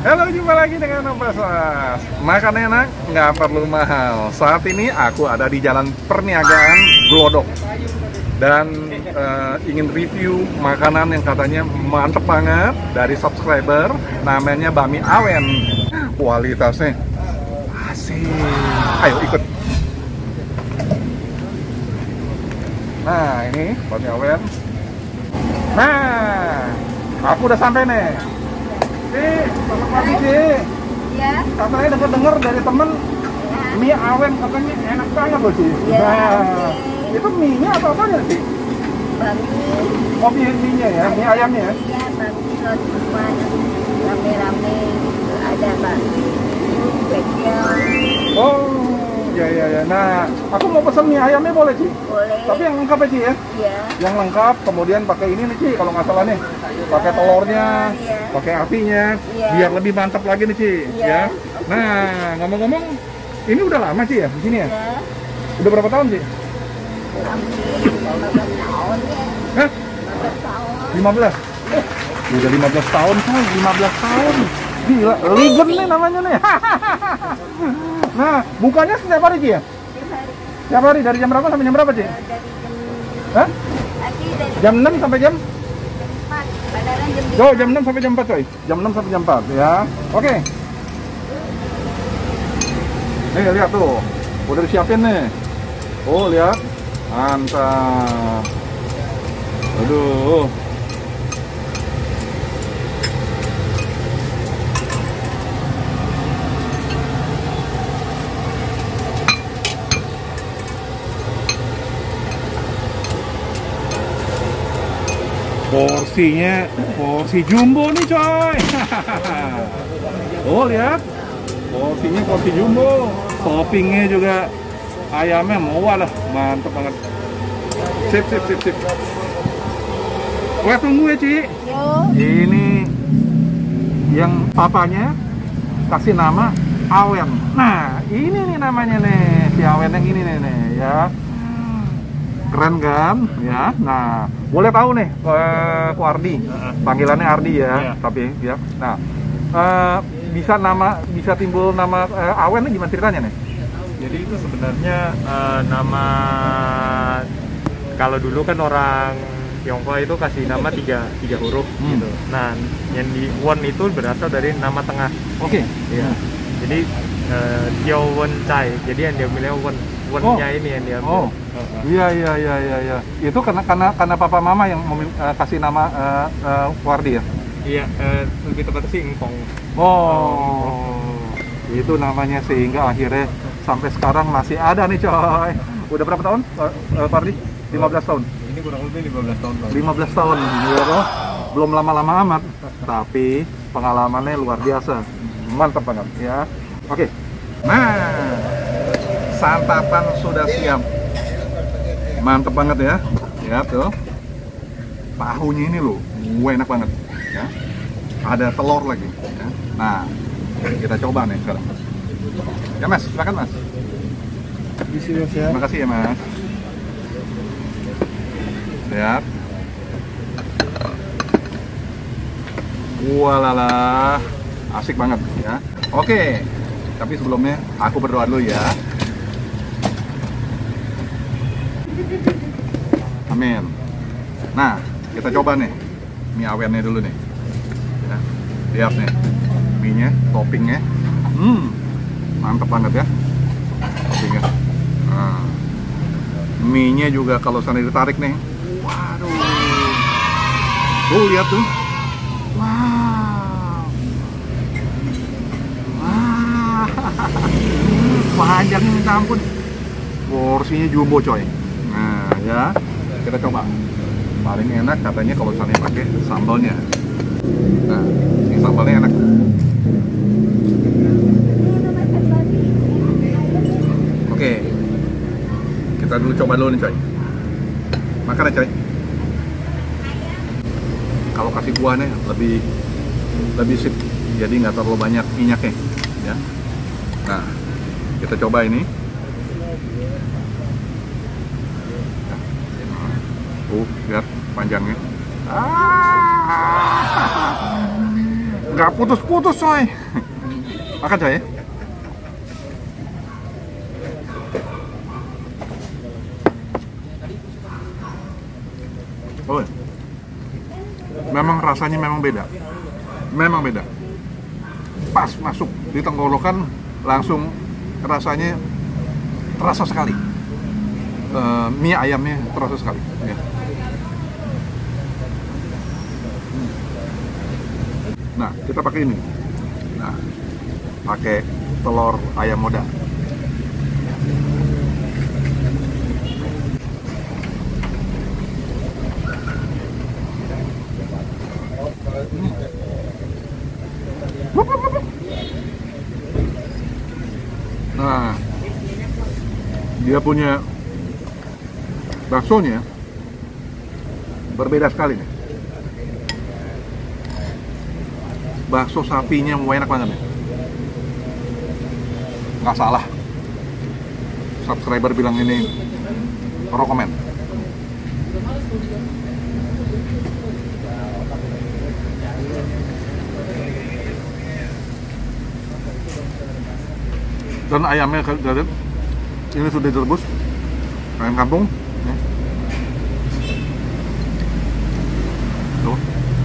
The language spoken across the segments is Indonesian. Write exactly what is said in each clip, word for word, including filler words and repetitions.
Halo, jumpa lagi dengan Om Basas. Makan enak, nggak perlu mahal. Saat ini aku ada di Jalan Perniagaan Glodok dan uh, ingin review makanan yang katanya mantep banget dari subscriber. Namanya Bami Awen. Kualitasnya asik. Ayo ikut. Nah, ini Bami Awen. Nah, aku udah sampai nih. Ci, selamat pagi Ci. Iya. Katanya denger-denger dari temen ya. Mie Awen katanya enak banget loh Ci. Iya. Nah, Okay. itu mie-nya apa apanya Ci? Bami. Oh, mie mie-nya ya, mie ayamnya ya? Iya, bami cuma rame-rame gitu. Ada bami, bengkel. Oh, ya ya ya. Nah, aku mau pesen mie ayamnya boleh Ci? Boleh. Tapi yang lengkap ya Ci ya? Iya. Yang lengkap, kemudian pakai ini nih Ci, kalau nggak salah nih. Pakai telurnya, Iya. pakai apinya, Iya. biar lebih mantap lagi nih Ci. Iya. Ya. Nah, ngomong-ngomong, ini udah lama Ci ya di sini ya? Iya. Udah berapa tahun Ci? Hampir lima belas tahun ya. Hah? lima belas tahun. lima belas? Eh, udah lima belas tahun coy, lima belas tahun. Gila, legend nih namanya nih. Nah, bukanya setiap hari Ci ya? Tiap hari. Setiap hari, dari jam berapa sampai jam berapa Ci? Eh, Dari jam Hah? tadi dari Jam enam sampai jam? empat. Padahal jam Oh, jam enam sampai jam empat coy. Jam enam sampai jam empat ya. Oke. Nih, lihat tuh. Udah disiapin nih. Oh, lihat. Mantap. Aduh. Porsinya porsi jumbo nih coy. Oh lihat, porsinya porsi jumbo. Toppingnya juga ayamnya mau lah, mantep banget. Sip sip sip sip. Gue tunggu ya Ci. Yo. Ini yang papanya kasih nama Awen. Nah ini nih namanya nih, si Awen yang ini nih, nih ya. Keren kan ya. Nah boleh tahu nih ke, ke Ardi, panggilannya Ardi ya, ya. Tapi ya nah uh, bisa nama bisa timbul nama uh, Awen nih gimana ceritanya nih? Jadi itu sebenarnya eh, nama, kalau dulu kan orang Tionghoa itu kasih nama tiga, tiga huruf Hmm. gitu. Nah, yang di Wen itu berasal dari nama tengah. Oke. Ya. Jadi eh, Tio Wen Chai. Jadi yang diambilnya Wen, Wen-nya Oh. ini yang diambil. Oh. Iya iya iya iya iya. Itu karena karena karena papa mama yang memil- uh, kasih nama uh, uh, Wardi ya? Iya, eh, lebih tepatnya sih Ingkong. Oh. Itu namanya sehingga akhirnya sampai sekarang masih ada nih coy. Udah berapa tahun uh, uh, Wardi? lima belas tahun. Ini kurang lebih lima belas tahun. Bang. lima belas tahun ya toh. Belum lama-lama amat, tapi pengalamannya luar biasa. Mantap banget ya. Oke. Nah, santapan sudah siap. Mantap banget ya. Ya tuh. Tahunya ini loh, enak banget ya. Ada telur lagi ya. Nah, kita coba nih sekarang. Ya Mas, silakan Mas. Terima kasih ya Mas. Lihat. Walala, asik banget ya. Oke, tapi sebelumnya aku berdoa dulu ya. Amin. Nah, kita coba nih mie awennya dulu nih. Ya, lihat nih, mie-nya, toppingnya, hmm, mantep banget ya, toppingnya. Nah, mie-nya juga kalau sana ditarik nih, waduh, tuh lihat tuh, wow, wah, panjangnya minta ampun, porsinya jumbo coy. Nah ya, kita coba. Paling enak katanya kalau sana pakai sambalnya. Nah, ini sambalnya enak. Oke, kita dulu coba dulu nih coy. Makan ya coy. Kalau kasih kuahnya lebih lebih sip, jadi nggak terlalu banyak minyaknya, ya. Nah, kita coba ini. Tuh, lihat panjangnya. Ah, nggak putus-putus coy. Makan coy. Oh, memang rasanya memang beda, memang beda. Pas masuk di tenggorokan langsung rasanya terasa sekali. Uh, mie ayamnya terasa sekali. Ya. Nah, kita pakai ini. Nah, pakai telur ayam moda. Nah, dia punya baksonya berbeda sekali nih. Bakso sapinya enak banget nih. Nggak salah, subscriber bilang ini rekomen. Dan ayamnya kalian ini sudah direbus, ayam kampung. Tuh.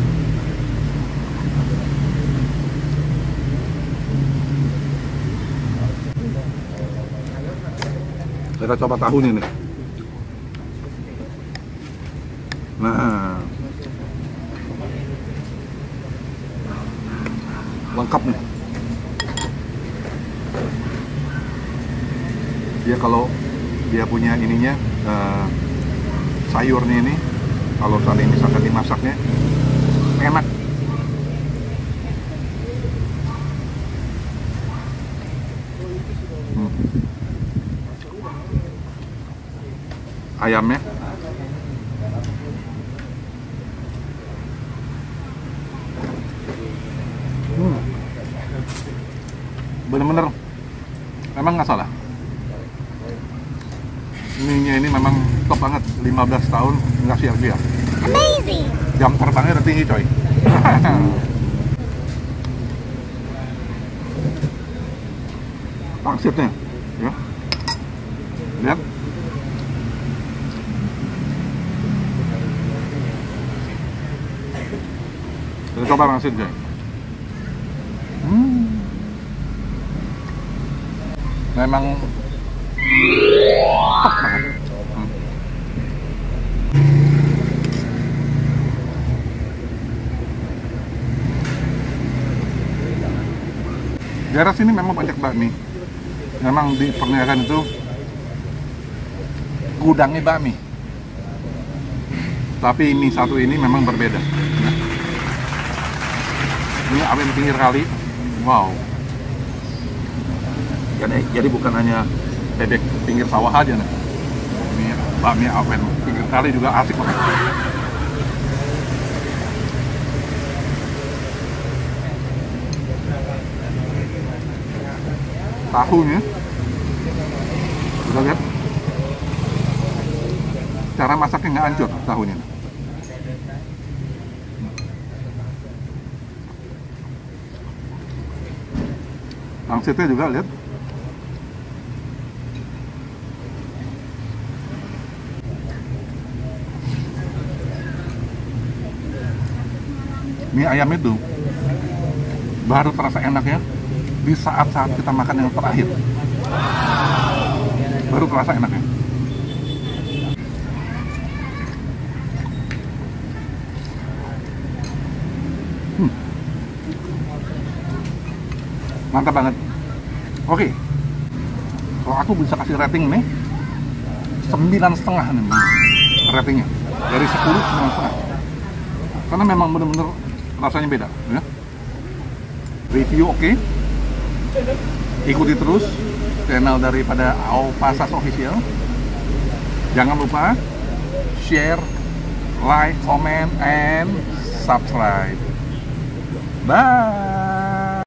Kita coba tahunya nih. Nah, lengkap nih. Dia kalau dia punya ininya uh, sayurnya ini, kalau saat ini misalkan dimasaknya enak. Hmm. Ayamnya hmm. bener-bener memang nggak salah. Mie-nya ini memang top banget, lima belas tahun nggak sia-sia. Amazing. Jam terbangnya udah tinggi coy. Pangsitnya ya, lihat. Kita coba pangsit guys. Hmm. Memang top banget. Hmm. Daerah sini memang banyak bakmi. Memang di perniagaan itu gudangnya bakmi. Tapi ini satu ini memang berbeda. Ya. Ini awen pinggir kali. Wow. Jadi, jadi bukan hanya bebek pinggir sawah aja nih. Ini bakmi awen pinggir kali juga asik banget. Tahunya, udah lihat? Cara masaknya nggak hancur tahunya. Pangsitnya juga lihat. Mie ayam itu baru terasa enaknya di saat-saat kita makan yang terakhir. Baru terasa enaknya. Hmm. Mantap banget. Oke, kalau aku bisa kasih rating nih sembilan setengah nih ratingnya, dari sepuluh sembilan setengah, karena memang bener-bener rasanya beda ya. Review oke, okay. Ikuti terus channel daripada Aopasas Official. Jangan lupa share, like, comment, and subscribe. Bye.